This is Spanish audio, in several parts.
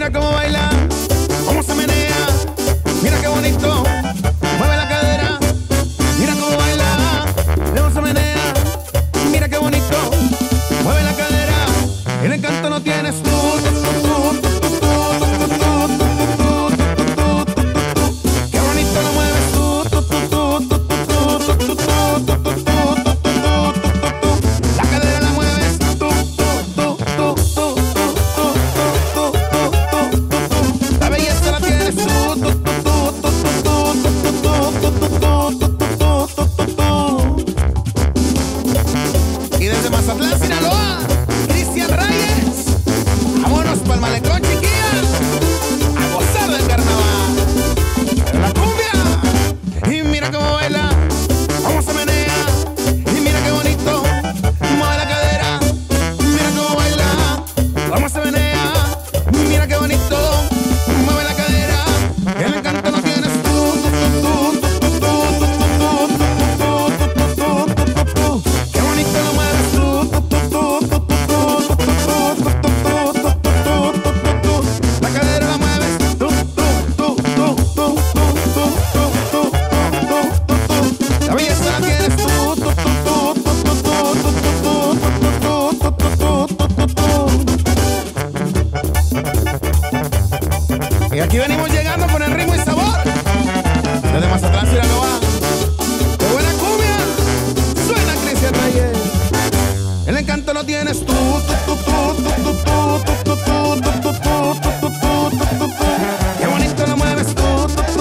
Mira cómo baila, cómo se menea. Mira qué bonito, mueve la cadera. Mira cómo baila, cómo se menea. Mira qué bonito, mueve la cadera. El encanto no tienes tú. Qué bonito lo mueves tú. La cadera la mueves tú. La belleza la tienes tú. Y desde Mazatlán, Sinaloa, Cristian Reyes. Vámonos pa'l malecón, chiquillas, a gozar del carnaval, de la cumbia. Y mira cómo baila, cómo se menea. Y mira qué bonito, mueve la cadera. Mira cómo baila, cómo se menea. Mira qué bonito, mueve la cadera. El encanto no tienes tú. Qué bonito lo mueves tú. La cadera la mueves tú. La belleza la tienes tú. Y aquí venimos llegando con el ritmo y sabor desde Mazatlán, Sinaloa. ¡Qué buena cumbia! Suena Cristian Reyes. El encanto lo tienes tú. Qué bonito lo mueves tú.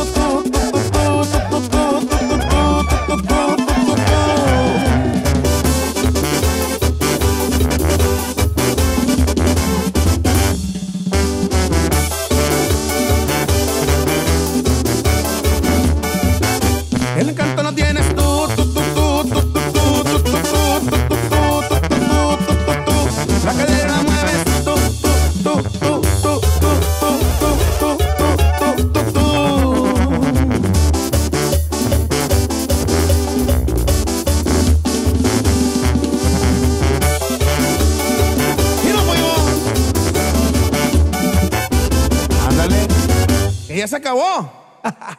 El encanto no tienes tú. La cadera la mueves tú. Y no fuimos. Ándale, que ya se acabó.